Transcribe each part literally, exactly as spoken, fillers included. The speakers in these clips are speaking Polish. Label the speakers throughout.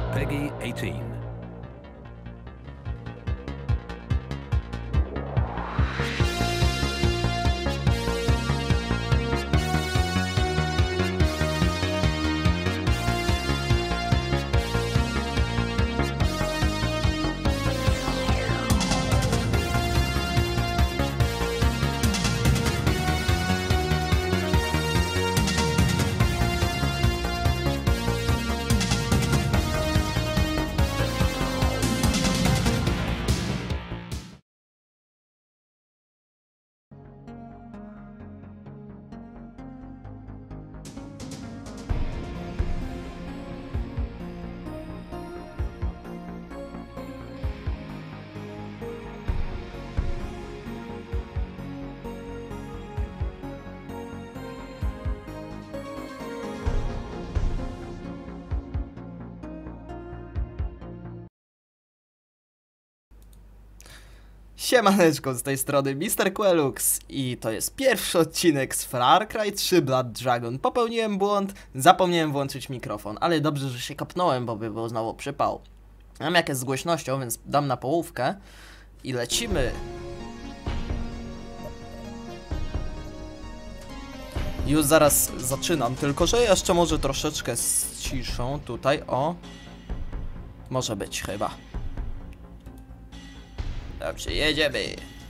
Speaker 1: Peggy eighteen.
Speaker 2: Siemaneczko, z tej strony mister Quelux i to jest pierwszy odcinek z Far Cry trzy Blood Dragon. Popełniłem błąd, zapomniałem włączyć mikrofon, ale dobrze, że się kapnąłem, bo by był znowu przypał. Mam jakieś z głośnością, więc dam na połówkę i lecimy. Już zaraz zaczynam, tylko że jeszcze może troszeczkę ściszą tutaj, o. Może być chyba. Dobrze, jedziemy.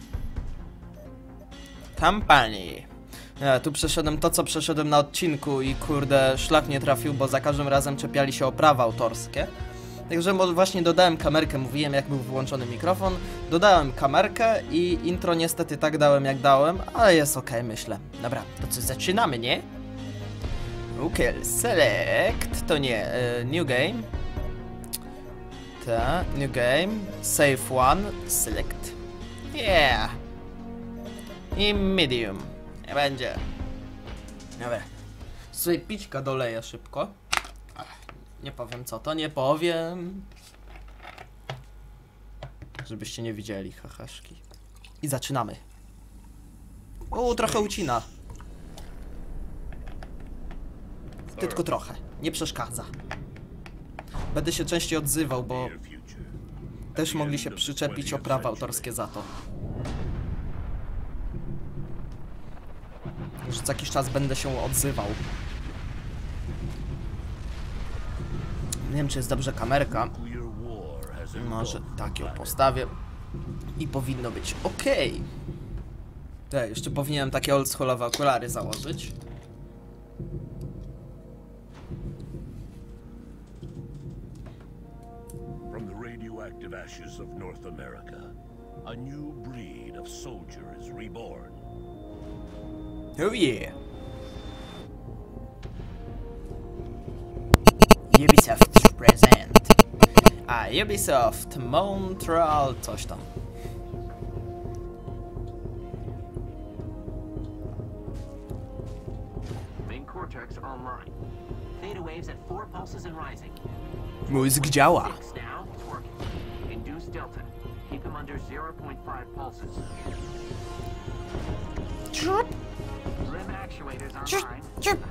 Speaker 2: Kampanii. Ja tu przeszedłem to, co przeszedłem na odcinku i kurde, szlak nie trafił, bo za każdym razem czepiali się o prawa autorskie. Także właśnie dodałem kamerkę, mówiłem jak był wyłączony mikrofon. Dodałem kamerkę i intro niestety tak dałem jak dałem, ale jest ok, myślę. Dobra, to co, zaczynamy, nie? Okej, select, to nie, uh, new game. Ta, new game, save one, select. Yeah. I medium. Nie będzie. Dobra. Sobie pićka doleję szybko. Nie powiem co to, nie powiem. Żebyście nie widzieli, hahaszki. I zaczynamy. O, trochę ucina. Tylko trochę, nie przeszkadza. Będę się częściej odzywał, bo też mogli się przyczepić o prawa autorskie za to. Już za jakiś czas będę się odzywał. Nie wiem, czy jest dobrze kamerka. Może tak ją postawię. I powinno być ok. Ja, jeszcze powinienem takie oldschoolowe okulary założyć.
Speaker 3: Ashes of North America, a new breed of soldier is reborn.
Speaker 2: Oh yeah. Ubisoft present. A Ubisoft Montreal coś tam.
Speaker 4: Main cortex online. Theta waves at four pulses and rising.
Speaker 2: Mózg działa.
Speaker 4: Delta. Keep them under zero point five pulses. Rim actuators online.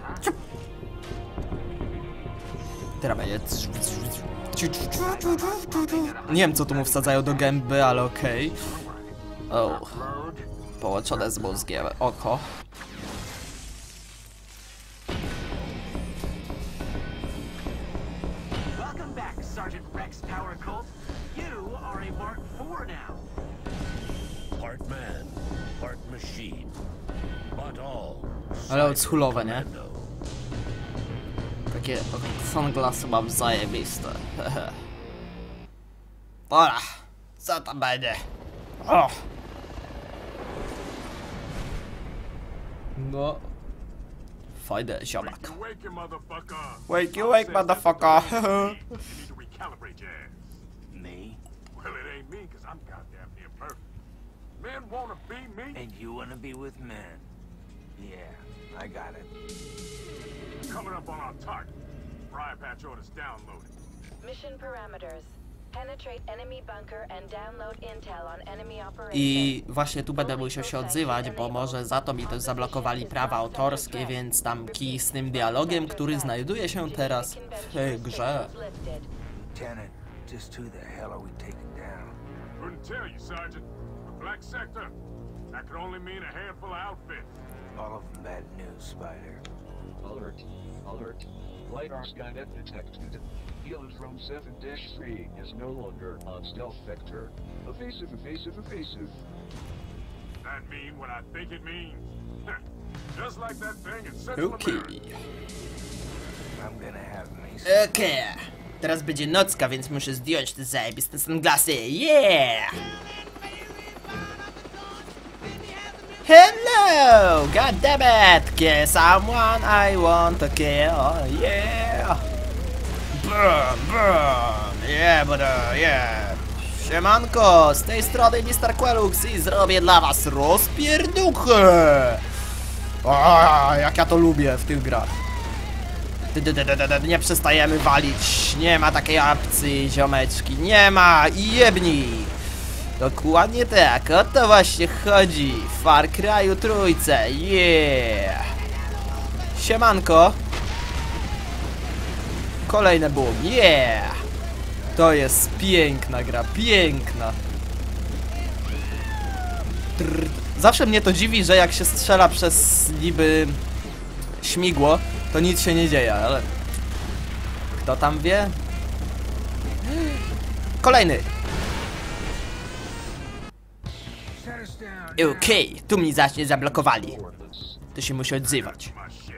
Speaker 2: Teraz będzie. Nie wiem, co tu mu wsadzają do gęby, ale okej. Okay. O. Połączone z mózgiem. Oko. Ale odschulowe, nie? Takie sunglassy mam zajebiste. Dobra, co tam będzie? O! No. Fajny ziomak. Wake you wake, motherfucker.
Speaker 3: Me? Well, it ain't me, cause I'm goddamn near perfect. Men wanna be me. And you wanna be with men. Yeah, I got it. Coming up on our target. Briar Patch orders downloaded.
Speaker 5: Mission parameters. Penetrate enemy bunker and download intel on enemy operations.
Speaker 2: I właśnie tu będę musiał się odzywać, bo może za to mi też zablokowali prawa autorskie, więc tam kij z tym dialogiem, który znajduje się teraz w grze.
Speaker 3: Lieutenant, just who the hell are we taking down?
Speaker 1: Couldn't tell you, Sergeant. The Black Sector. That could only mean a handful of outfits.
Speaker 3: All of them bad news, Spider.
Speaker 6: Alert. Alert. LiDAR Skynet detected. Healer's Room seven dash three is no longer on stealth vector. Evasive, evasive, evasive.
Speaker 1: That mean what I think it means. Just like that thing in Central America.
Speaker 2: Okej.
Speaker 3: I'm gonna have me
Speaker 2: Okej. Teraz będzie nocka, więc muszę zdjąć te zajebiste sunglasy. Yeah! Hello! God damn it! Kill someone I want to kill. Yeah! Boom, boom! Yeah, but uh, yeah! Siemanko! Z tej strony mister Quelux i zrobię dla was rozpierduchę! O, jak ja to lubię w tych grach. Nie przestajemy walić. Nie ma takiej opcji, ziomeczki. Nie ma! I jebnij! Dokładnie tak, o to właśnie chodzi w Far Cry'u trójce, yeah! Siemanko! Kolejne boom, yeah! To jest piękna gra, piękna! Trrr. Zawsze mnie to dziwi, że jak się strzela przez niby śmigło, to nic się nie dzieje, ale... Kto tam wie? Kolejny! Okej, okay, tu mnie zacznie zablokowali. To się musi odzywać.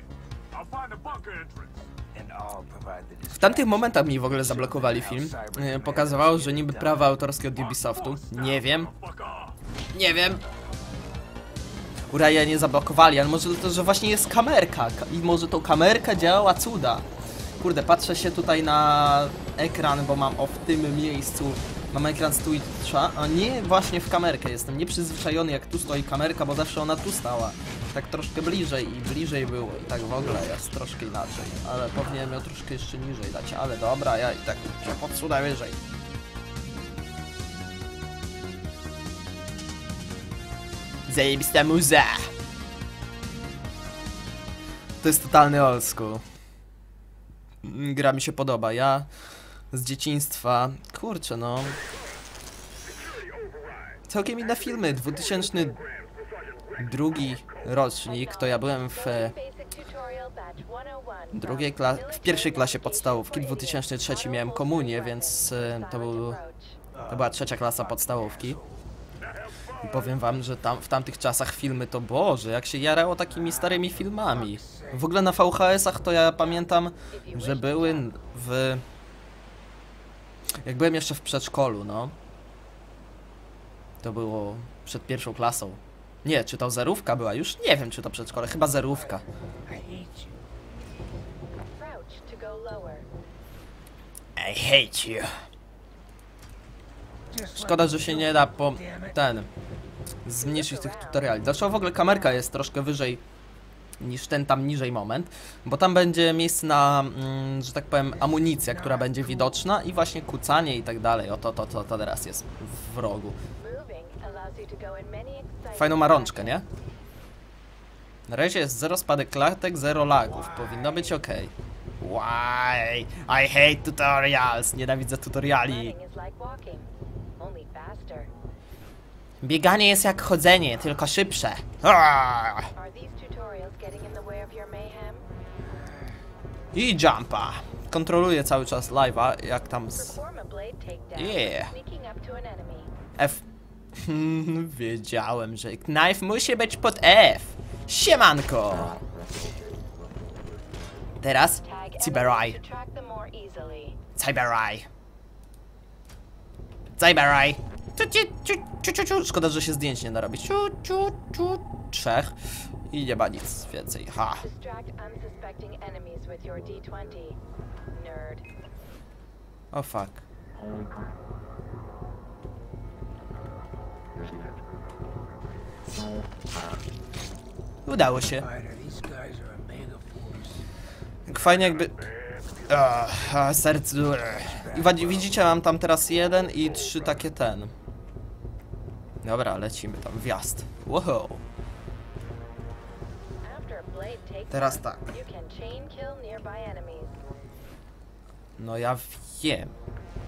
Speaker 2: W tamtych momentach mi w ogóle zablokowali film. Pokazywało, że niby prawa autorskie od Ubisoftu. Nie wiem. Nie wiem. Uraja nie zablokowali, ale może to, że właśnie jest kamerka. I może tą kamerka działała cuda. Kurde, patrzę się tutaj na ekran, bo mam o w tym miejscu. Mam ekran z Twitcha, a nie właśnie w kamerkę. Jestem nieprzyzwyczajony, jak tu stoi kamerka, bo zawsze ona tu stała. Tak troszkę bliżej i bliżej było. I tak w ogóle jest troszkę inaczej. Ale powinienem ją troszkę jeszcze niżej dać. Ale dobra, ja i tak się podsunę wyżej. Zajebista muza! To jest totalny old school. Gra mi się podoba. Ja z dzieciństwa... Kurczę, no... Całkiem inne filmy. dwutysięczny drugi rocznik, to ja byłem w... drugiej kla... w pierwszej klasie podstawówki. dwutysięczny trzeci miałem komunię, więc to był... To była trzecia klasa podstawówki. I powiem wam, że tam, w tamtych czasach filmy to Boże, jak się jarało takimi starymi filmami. W ogóle na V H S-ach to ja pamiętam, że były w... Jak byłem jeszcze w przedszkolu, no. To było przed pierwszą klasą. Nie, czy to zerówka była? Już nie wiem, czy to przedszkole. Chyba zerówka. I hate you. Szkoda, że się nie da po... ten... zmniejszyć tych tutoriali. Dlaczego w ogóle kamerka jest troszkę wyżej niż ten tam niżej moment? Bo tam będzie miejsce na, mm, że tak powiem, amunicja, która będzie widoczna i właśnie kucanie i tak dalej. O to, to, to, to teraz jest w rogu. Fajną ma rączkę, nie? Na razie jest zero spadek klatek, zero lagów. Powinno być ok. Why? I hate tutorials. Nienawidzę tutoriali. Bieganie jest jak chodzenie, tylko szybsze. Aaaa! I jumpa. Kontroluję cały czas live'a, jak tam z... Yeah. F. Wiedziałem, że knife musi być pod F. Siemanko. Teraz Cybereye. Cybereye. Cybereye. Szkoda, że się zdjęć nie da robić. Ciu, ciu, ciu. Trzech. I nie ma nic więcej. Ha. O fuck. Udało się. Jak fajnie jakby... Oh, serce... I widzicie, mam tam teraz jeden i trzy takie ten. Dobra, lecimy tam. Wjazd. Wow. Teraz tak. No ja wiem.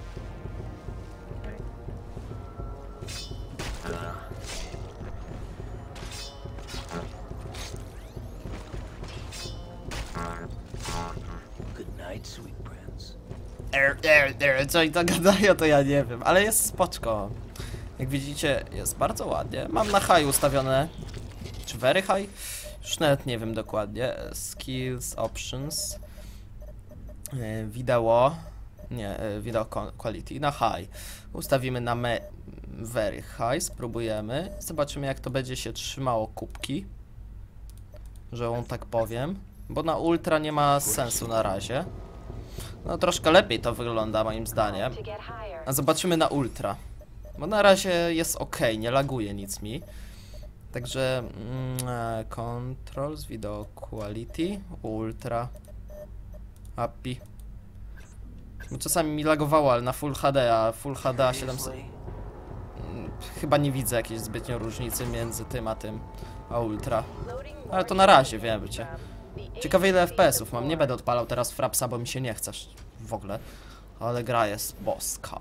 Speaker 3: night, sweet prince.
Speaker 2: Er, er, er, co oni to gadają, to ja nie wiem, ale jest spoczko. Jak widzicie, jest bardzo ładnie. Mam na high ustawione, czy very high? Już nawet nie wiem dokładnie. Skills, options, yy, wideo, nie, yy, video quality, na high. Ustawimy na me very high, spróbujemy. Zobaczymy, jak to będzie się trzymało kubki, że on tak powiem. Bo na ultra nie ma sensu na razie. No troszkę lepiej to wygląda moim zdaniem. A zobaczymy na ultra. Bo na razie jest ok, nie laguje nic mi. Także mm, controls, video quality, ultra, happy. Bo czasami mi lagowało, ale na Full H D, a Full H D siedemset... Mm, chyba nie widzę jakiejś zbytnio różnicy między tym a tym, a ultra. Ale to na razie, wiem cię. Ciekawe ile F P S ów mam, nie będę odpalał teraz frapsa, bo mi się nie chcesz w ogóle. Ale gra jest boska.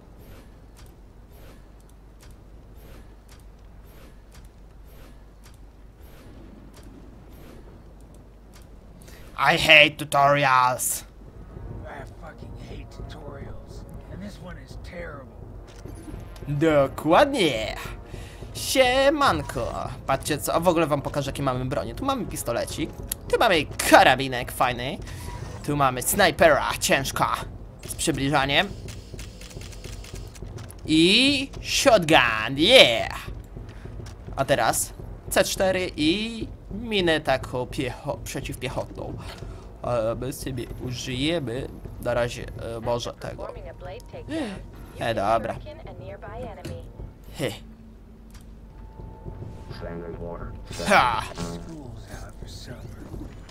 Speaker 2: I hate tutorials.
Speaker 3: I fucking hate tutorials. And this one is terrible.
Speaker 2: Dokładnie. Siemanko. Patrzcie co, a w ogóle wam pokażę jakie mamy broni. Tu mamy pistolecik, tu mamy karabinek fajny, tu mamy snajpera ciężka z przybliżaniem i shotgun, yeah. A teraz C cztery i minę taką piecho przeciwpiechotną. Ale my sobie użyjemy na razie e, może tego. E, dobra. He. Ha!
Speaker 3: School's out for summer.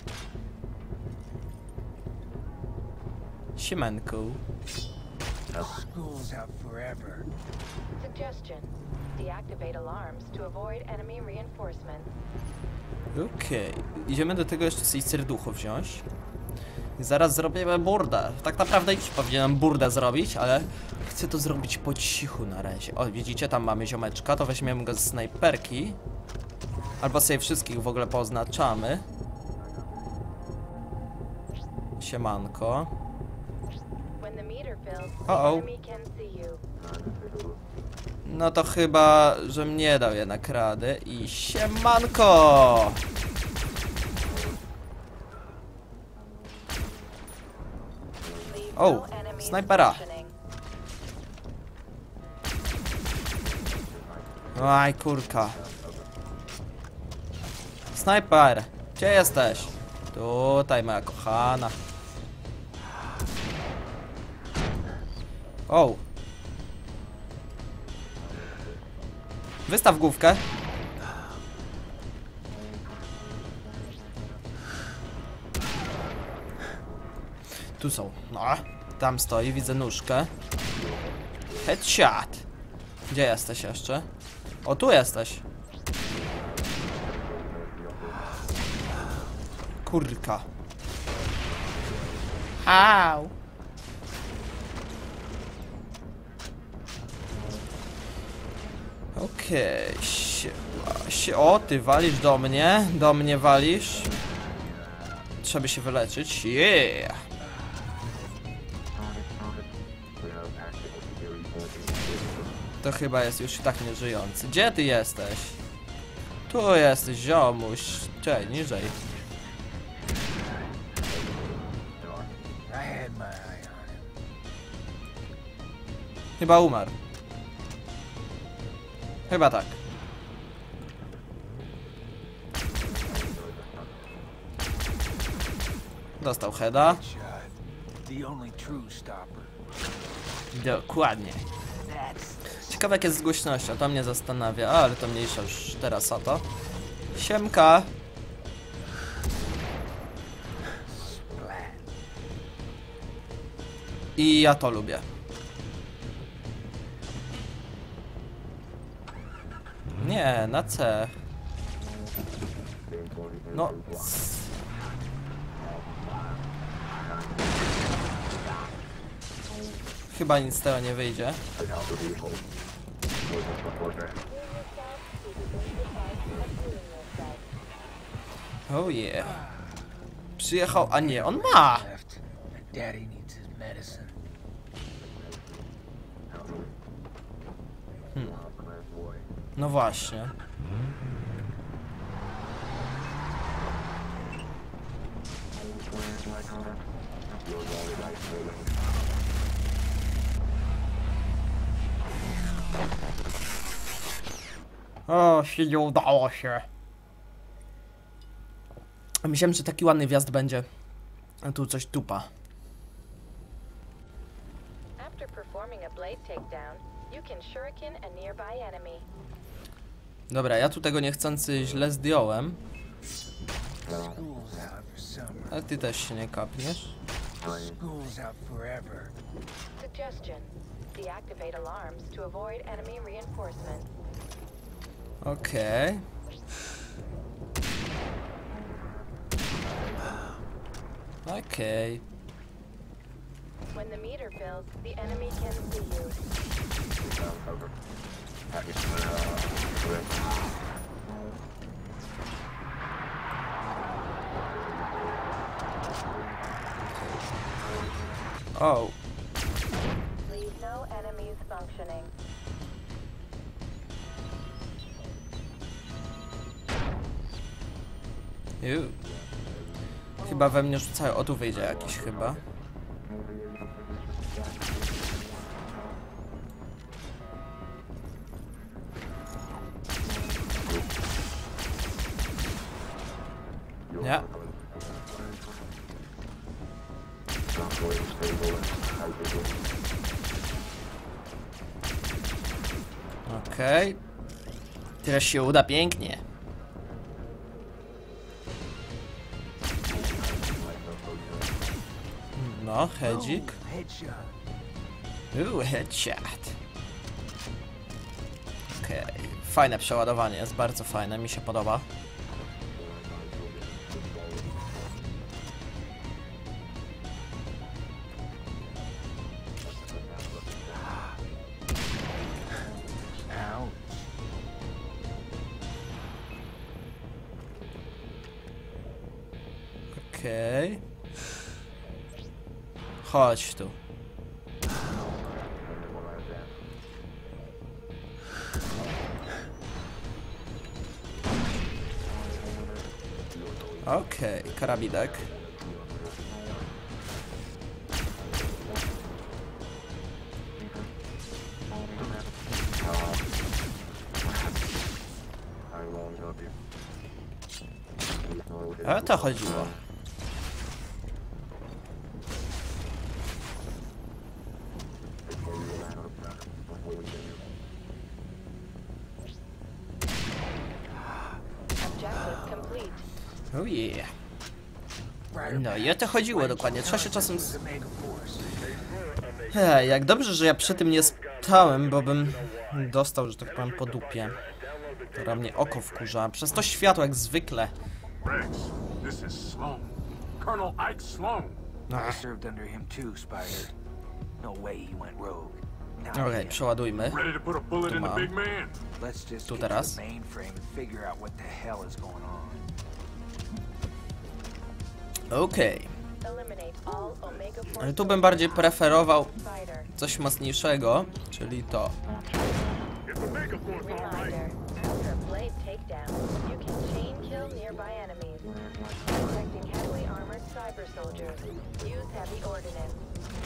Speaker 2: Siemanko.
Speaker 3: School's out forever.
Speaker 5: Suggestion. Deactivate alarms to avoid enemy reinforcements.
Speaker 2: Okej, okay. Idziemy do tego jeszcze coś serducho wziąć. I zaraz zrobimy burdę. Tak naprawdę już powinienem burdę zrobić, ale chcę to zrobić po cichu na razie. O, widzicie, tam mamy ziomeczka, to weźmiemy go z snajperki. Albo sobie wszystkich w ogóle poznaczamy. Siemanko. O, o. No to chyba, że mnie dał jednak rady i siemanko! O, snajpera! Aj, kurka. Snajper, gdzie jesteś? Tutaj, moja kochana. O! Wystaw główkę. Tu są. No, tam stoi, widzę nóżkę. Headshot. Gdzie jesteś jeszcze? O, tu jesteś. Kurka. Au. Okej, okay. Sie, o, ty walisz do mnie, do mnie walisz. Trzeba się wyleczyć, yeah. To chyba jest już i tak nieżyjący. Gdzie ty jesteś? Tu jesteś, ziomuś. Czekaj, niżej. Chyba umarł. Chyba tak. Dostał heada. Dokładnie. Ciekawe jak jest z głośnością, to mnie zastanawia, ale to mniejsza już teraz o to. Siemka. I ja to lubię. Nie, na C. No. Chyba nic z tego nie wyjdzie. Oh yeah. Przyjechał, a nie, on ma!
Speaker 3: Daddy needs his medicine.
Speaker 2: Hmm. No właśnie. O, się nie udało się. Myślałem, że taki ładny wjazd będzie. A tu coś tupa.
Speaker 5: After performing a blade takedown, you can shuriken a nearby enemy.
Speaker 2: Dobra, ja tu tego niechcący źle zdjąłem.
Speaker 3: School's out for summer.
Speaker 2: Ale ty też się nie kapniesz.
Speaker 3: School's out forever.
Speaker 5: Suggestion: deactivate alarms to avoid enemy reinforcement.
Speaker 2: Okej. Okej.
Speaker 5: When the meter fills, the enemy can see you.
Speaker 2: O.
Speaker 5: Leave no enemies functioning.
Speaker 2: Ju. Chyba we mnie rzucają. O, tu wyjdzie jakiś chyba. Nie. Okej. Teraz się uda pięknie. No, hedzik.
Speaker 3: Headshot.
Speaker 2: Uuu, headshot. Okej. Okay. Fajne przeładowanie, jest bardzo fajne, mi się podoba. Okej. Okay. Chodź tu. Okej, okay, karabidek. O to chodziło. Oh yeah. No i o to chodziło dokładnie. Trzeba się czasem... Hej, jak dobrze, że ja przy tym nie stałem, bo bym dostał, że tak powiem, po dupie. Która mnie oko wkurza. Przez to światło jak zwykle.
Speaker 1: Rex, this is Sloan. Colonel Ike Sloan.
Speaker 3: I served under him too, Spider. No way he went rogue.
Speaker 2: Okej, okay, przeładujmy.
Speaker 1: Ready to put a bullet
Speaker 2: Tu
Speaker 1: in the
Speaker 2: mam.
Speaker 1: big man.
Speaker 3: Let's just
Speaker 2: Tu
Speaker 3: get to
Speaker 2: teraz.
Speaker 3: the mainframe and figure out what the hell is going on.
Speaker 2: Okej.
Speaker 5: Eliminate all Omega
Speaker 2: Ale
Speaker 5: Force
Speaker 2: tu bym bardziej preferował
Speaker 5: Spider.
Speaker 2: coś mocniejszego, czyli to.
Speaker 1: It's Omega Force, all right.
Speaker 5: Reminder: after a blade takedown, you can chain kill nearby enemies. Protecting heavily armored cyber soldiers. Use heavy ordnance.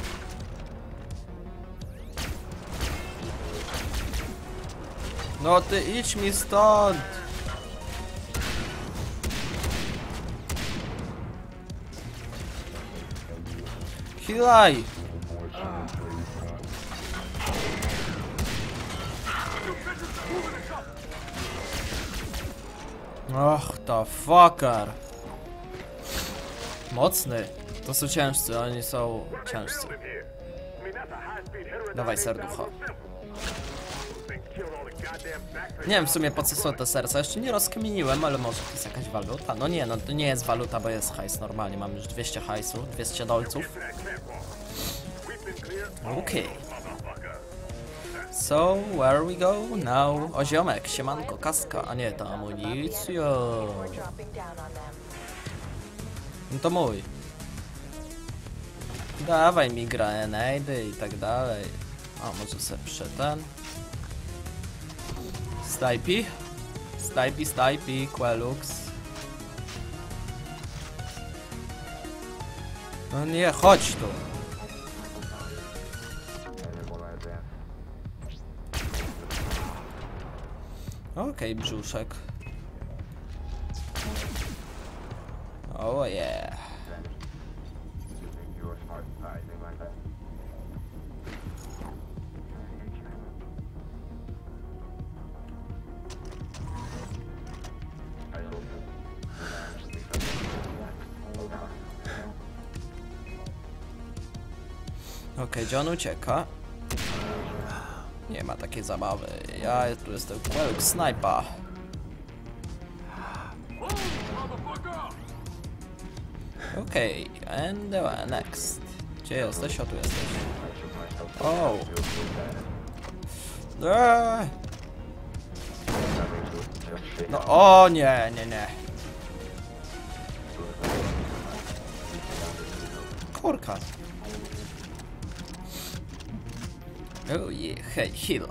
Speaker 2: No ty idź mi stąd! Healaj! Och, to fucker! Mocny. To są ciężcy, oni są ciężcy. Dawaj serducho. Nie wiem w sumie po co są te serca, jeszcze nie rozkminiłem, ale może to jest jakaś waluta? No nie, no to nie jest waluta, bo jest hajs normalnie, mam już dwieście hajsu, dwieście dolców. Okej. Okay. So, where we go now? O ziomek, siemanko, kaska, a nie, to amunicja.
Speaker 5: We're dropping down on them.
Speaker 2: No to mój. Dawaj mi grenady i tak dalej. O, może sobie przeten. Snajpi. Snajpi, snajpi, Quelux. No nie, chodź tu. Okej, okay, brzuszek. Oh yeah. Okej, okay, gdzie on ucieka? Nie ma takiej zabawy. Ja tu jestem Quelux Sniper. Okej, okay, and the next. Gdzie jesteś? O, tu jesteś. O! Eee. No, o nie, nie, nie. Kurka. Oh yeah, hej, heal.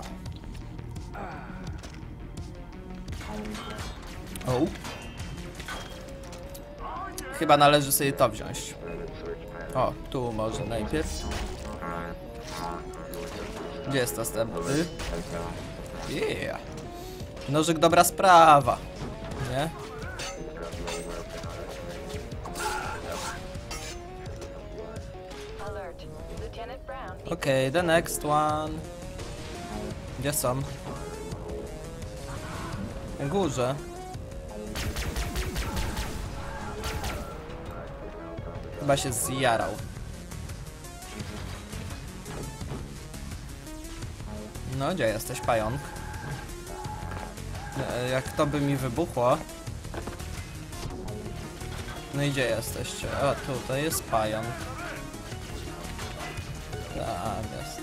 Speaker 2: O. Chyba należy sobie to wziąć. O, tu może najpierw. Gdzie jest następny? Yeah. Nożyk dobra sprawa. Nie? Okej, okay, the next one. Gdzie są? Na górze. Chyba się zjarał. No, gdzie jesteś, pająk? Jak to by mi wybuchło. No i gdzie jesteście? O, tutaj jest pająk. Tam jest.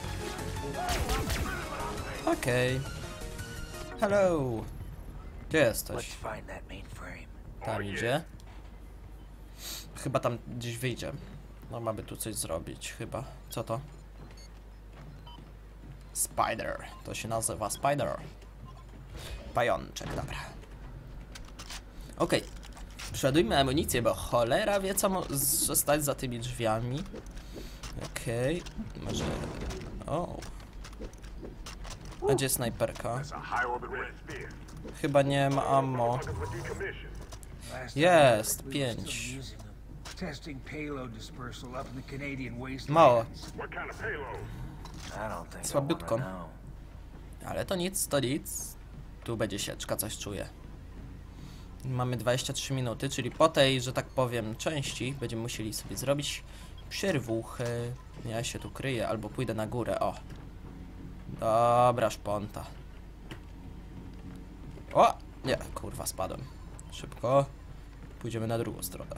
Speaker 2: Okej. Okay. Hello. Gdzie jesteś? Tam idzie. Chyba tam gdzieś wyjdzie. No, mamy tu coś zrobić, chyba. Co to? Spider. To się nazywa Spider. Pajączek, dobra. Okej. Okay. Przodujmy amunicję, bo cholera wie, co może stać za tymi drzwiami. Okej. Okay. Może... O. A gdzie snajperka? Chyba nie ma ammo. Jest, pięć. Mało. Słabiutko. Ale to nic, to nic. Tu będzie sieczka, coś czuję. Mamy dwadzieścia trzy minuty, czyli po tej, że tak powiem, części będziemy musieli sobie zrobić przerwuchy. Ja się tu kryję, albo pójdę na górę, o. Dobra, szponta. O! Nie, kurwa, spadłem. Szybko. Pójdziemy na drugą stronę.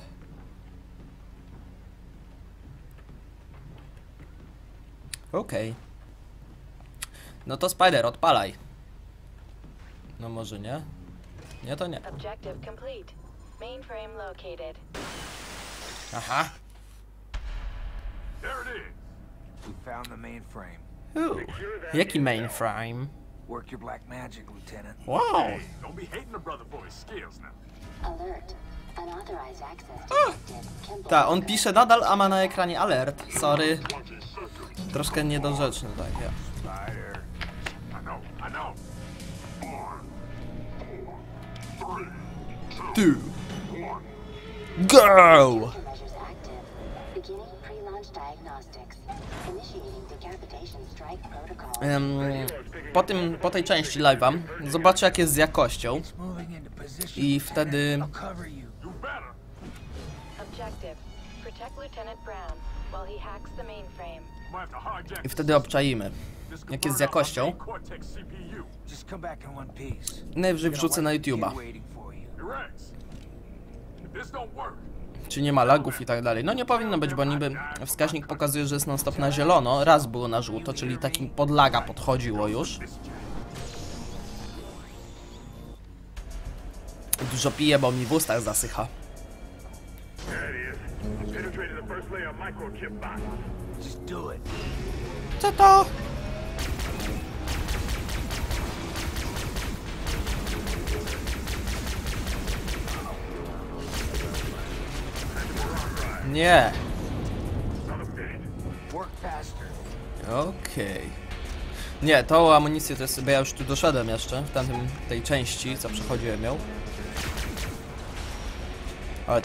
Speaker 2: Okej. Okay. No to Spider, odpalaj. No może nie? Nie, to nie. Aha. Ooh, jaki mainframe? Wow. Ta, on pisze nadal, a ma na ekranie alert. Sorry. Troszkę niedorzeczny, tak, ja. Two. Go! Um, po tym, po tej części live'a zobaczę, jak jest z jakością i wtedy i wtedy obczaimy, jak jest z jakością. Najwyżej wrzucę na YouTube'a. Czy nie ma lagów i tak dalej. No nie powinno być, bo niby wskaźnik pokazuje, że jest non stop na zielono. Raz było na żółto, czyli takim pod laga podchodziło już. Dużo piję, bo mi w ustach zasycha.
Speaker 1: penetrated the first layer of microchip box.
Speaker 3: Just do it.
Speaker 2: Co to? Nie.
Speaker 3: Work faster.
Speaker 2: Okej. Nie, tą amunicję to jest, bo ja już tu doszedłem jeszcze, w tamtym, tej części, co przechodziłem ją. Chodź.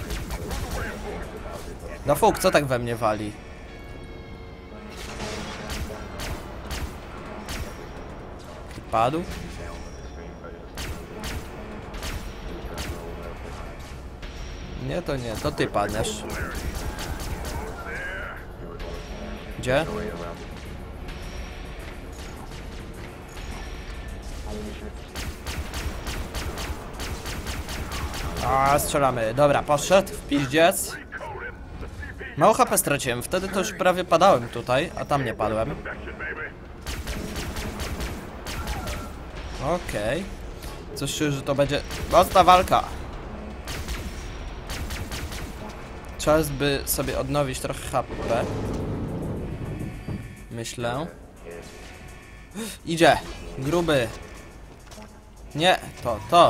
Speaker 2: No fuk, co tak we mnie wali? Padł? Nie, to nie, to ty padniesz. Gdzie? A, strzelamy. Dobra, poszedł w piździec. Mało H P straciłem, wtedy to już prawie padałem tutaj, a tam nie padłem. Okej. Okay. Coś czuję, że to będzie mocna walka. Czas by sobie odnowić trochę H P. Myślę. Idzie. Gruby. Nie, to, to.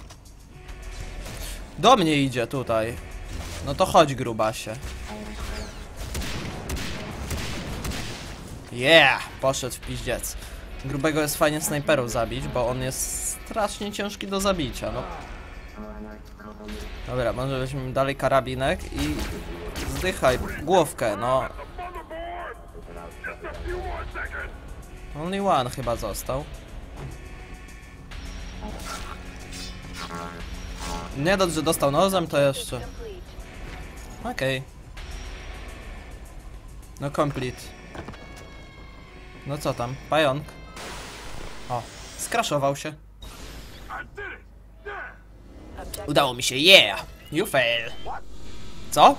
Speaker 2: Do mnie idzie tutaj. No to chodź, grubasie. Yeah! Poszedł w piździec. Grubego jest fajnie snajperów zabić, bo on jest strasznie ciężki do zabicia, no. Dobra, może weźmiemy dalej karabinek i zdychaj główkę, no. Only one chyba został. Nie dość, że dostał nozem, to jeszcze... Okej. Okay. No complete. No co tam? Pająk. O, skraszował się. Udało mi się, yeah! You fail. Co?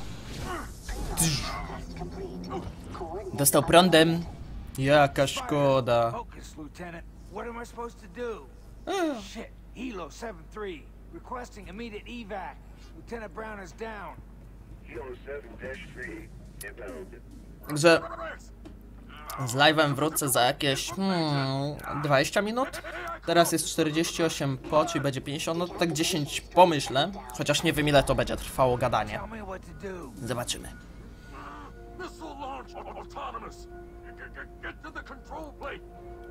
Speaker 2: Dostał prądem. Jaka szkoda.
Speaker 3: Focus, Lieutenant. What am I supposed to do? Shit. Hilo seven three. Requesting immediate evac. Lieutenant Brown is down.
Speaker 1: Hilo seven dash three. Inbound.
Speaker 2: Także z live'em wrócę za jakieś hmm, dwadzieścia minut. Teraz jest czterdzieści osiem po, czyli będzie pięćdziesiąt, no to tak dziesięć pomyślę. Chociaż nie wiem, ile to będzie trwało gadanie.
Speaker 3: Tell me what to do.
Speaker 2: Zobaczymy.
Speaker 1: Missile launch autonomous. Get to the control plate.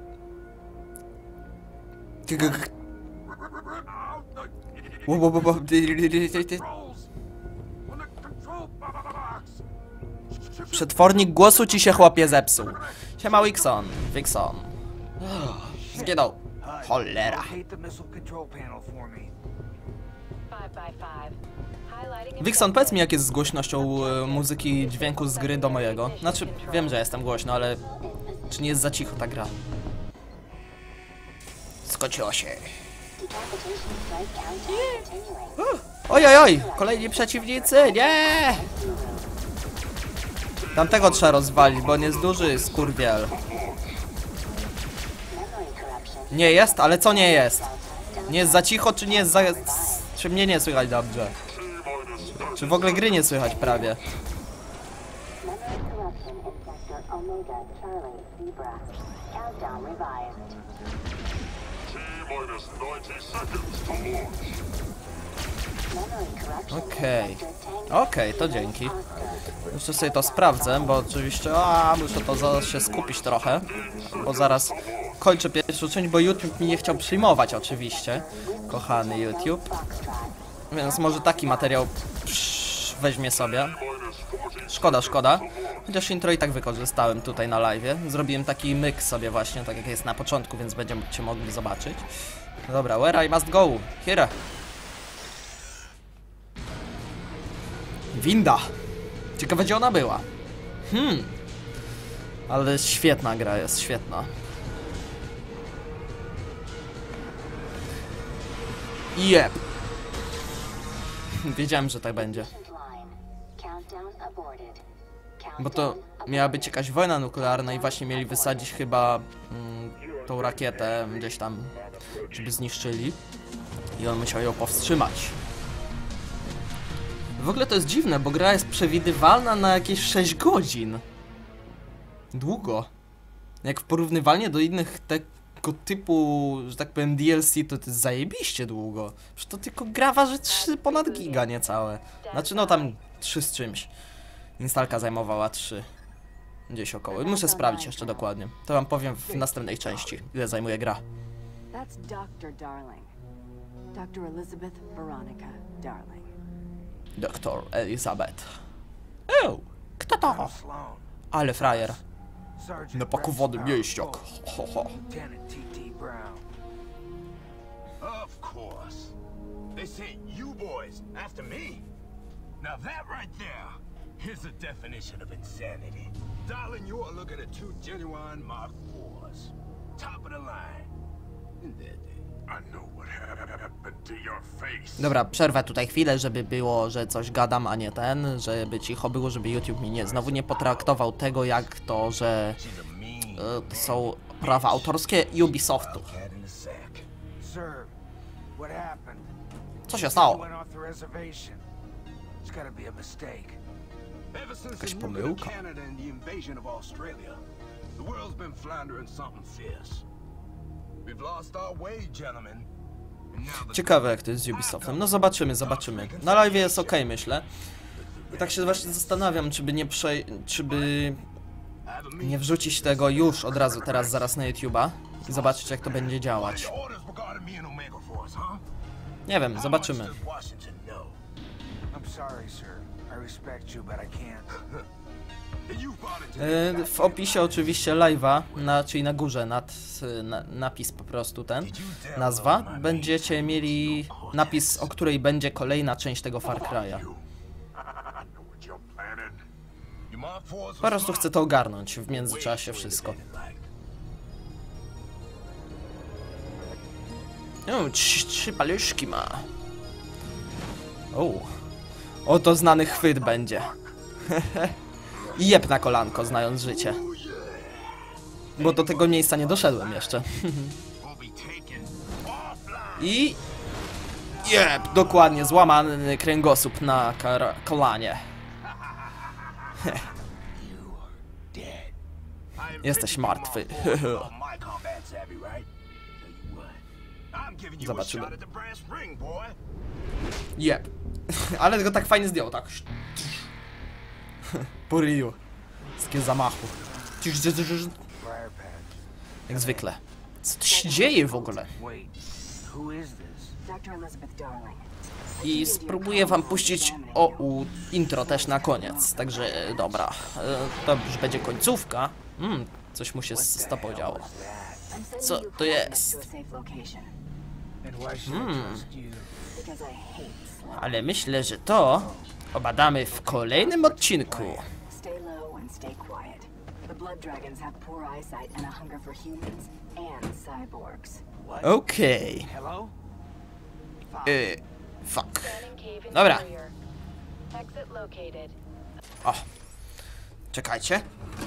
Speaker 2: Wo, wo, wo, wo. Przetwornik głosu ci się, chłopie, zepsuł. Siema, Wixon. Wixon. Zginął. Cholera.
Speaker 3: Locate the missile control panel for me.
Speaker 5: five by five. Highlighting
Speaker 2: Wixon, powiedz mi, jak jest z głośnością e, muzyki, dźwięku z gry do mojego. Znaczy, wiem, że jestem głośno, ale czy nie jest za cicho ta gra? Skociło się. Oj, oj, oj! Kolejni przeciwnicy! Nie! Tamtego trzeba rozwalić, bo on jest duży, skurwiel. Nie jest? Ale co nie jest? Nie jest za cicho, czy nie jest za... Czy mnie nie słychać dobrze? Czy w ogóle gry nie słychać prawie? Okej. Okay. Okej, okay, to dzięki. Jeszcze sobie to sprawdzę, bo oczywiście... A, muszę to zaraz się skupić trochę. Bo zaraz kończę pierwszą część, bo YouTube mi nie chciał przyjmować oczywiście. Kochany YouTube. Więc może taki materiał psz, weźmie sobie. Szkoda, szkoda. Chociaż intro i tak wykorzystałem tutaj na live'ie. Zrobiłem taki myk sobie właśnie, tak jak jest na początku, więc będziecie mogli zobaczyć. Dobra, where I must go? Here. Winda. Ciekawe, gdzie ona była. Hmm. Ale świetna gra jest, świetna. Jep. Wiedziałem, że tak będzie. Bo to miała być jakaś wojna nuklearna i właśnie mieli wysadzić chyba mm, tą rakietę gdzieś tam, żeby zniszczyli. I on musiał ją powstrzymać. W ogóle to jest dziwne, bo gra jest przewidywalna na jakieś sześć godzin. Długo. Jak w porównywalnie do innych tego typu, że tak powiem, D L C, to to jest zajebiście długo. Przecież to tylko gra waży trzy ponad giga niecałe. Znaczy no tam trzy z czymś. Instalka zajmowała trzy. Gdzieś około. Muszę sprawdzić jeszcze dokładnie. To wam powiem w następnej części, ile zajmuje gra.
Speaker 7: That's doktor Darling. doktor Elizabeth Veronica Darling.
Speaker 2: doktor Elizabeth. Ew, kto to? Ale frajer. Napakowany mieściak. Ho, ho.
Speaker 3: Lieutenant T T Brown.
Speaker 1: Of course. They sent you boys after me. Now that right there is a definition of insanity. Darling, you are looking at two genuine Mark fours. Top of the line. And there they... I know what happened to your face.
Speaker 2: Dobra, przerwę tutaj chwilę, żeby było, że coś gadam, a nie ten, żeby cicho było, żeby YouTube mi nie, znowu nie potraktował tego jak to, że e, to są prawa autorskie Ubisoftu.
Speaker 3: Sir, what happened?
Speaker 2: Co się stało?
Speaker 3: Went off the reservation. It's gotta be a mistake.
Speaker 1: Ever since
Speaker 2: Jakaś
Speaker 1: the movement of
Speaker 2: pomyłka.
Speaker 1: Canada and the invasion of Australia, the world's been floundering something fierce. We've lost our way, gentlemen. And now the
Speaker 2: Ciekawe jak to jest z Ubisoftem. No zobaczymy, zobaczymy. Na live jest ok, myślę. I tak się właśnie zastanawiam, czy by nie prze... czy by nie wrzucić tego już od razu, teraz, zaraz na YouTube'a i zobaczyć jak to będzie działać.
Speaker 1: orders regarding me and Omega Force, huh?
Speaker 2: Nie wiem,
Speaker 1: How
Speaker 2: zobaczymy.
Speaker 1: much does Washington know?
Speaker 3: I'm sorry, sir. I respect you, but I can't.
Speaker 1: And you've bought into
Speaker 2: Yy,
Speaker 1: this
Speaker 2: w
Speaker 1: goddamn
Speaker 2: opisie oczywiście live'a, na, czyli na górze, nad, na, napis po prostu ten, nazwa, będziecie mieli napis, o której będzie kolejna część tego Far Cry'a.
Speaker 1: I know what you're planning. Your Mark fours
Speaker 2: Po
Speaker 1: were
Speaker 2: prostu
Speaker 1: smart.
Speaker 2: chcę to ogarnąć w międzyczasie wszystko. O, trzy, trzy paluszki ma. O, oto znany chwyt będzie. I jeb na kolanko, znając życie. Bo do tego miejsca nie doszedłem jeszcze.
Speaker 1: Will be taken offline.
Speaker 2: I... Jeb, dokładnie, złamany kręgosłup na kar- kolanie.
Speaker 1: Dead. I am
Speaker 2: Jesteś
Speaker 1: fifty
Speaker 2: martwy.
Speaker 1: Mark fours with all my combat savvy, right? Tell you what, I'm giving you a
Speaker 2: Zobaczymy.
Speaker 1: shot at the brass ring, boy.
Speaker 2: Jeb. Ale go tak fajnie zdjął, tak. Po ryju. Takie zamachu.
Speaker 3: Briar patch.
Speaker 2: Jak zwykle. Co tu się dzieje w ogóle?
Speaker 3: Wait, who is this?
Speaker 7: doktor Elizabeth Darling.
Speaker 2: I spróbuję wam puścić o u intro też na koniec. Także e, dobra. E, to już będzie końcówka. Mm, coś mu się z stopą działo.
Speaker 7: I'm sending
Speaker 2: Co
Speaker 7: you
Speaker 2: to
Speaker 7: coordinates
Speaker 2: jest?
Speaker 7: to a safe location
Speaker 3: And why should I trust you?
Speaker 7: because I hate slaughter.
Speaker 2: Ale myślę, że to obadamy w kolejnym odcinku.
Speaker 7: Stay low and stay quiet. The blood dragons have poor eyesight and a hunger for humans and cyborgs.
Speaker 2: Okej.
Speaker 3: Hello?
Speaker 2: Okay. Fuck.
Speaker 5: Scanning cave
Speaker 2: Dobra.
Speaker 5: interior. Exit located.
Speaker 2: O. Czekajcie.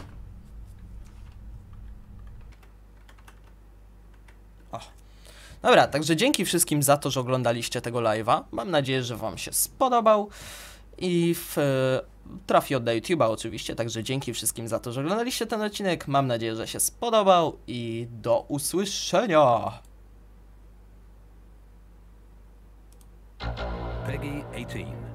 Speaker 2: O. Dobra, także dzięki wszystkim za to, że oglądaliście tego live'a. Mam nadzieję, że wam się spodobał. I w, e, trafi od YouTube'a oczywiście, także dzięki wszystkim za to, że oglądaliście ten odcinek. Mam nadzieję, że się spodobał i do usłyszenia.
Speaker 8: Peggy eighteen.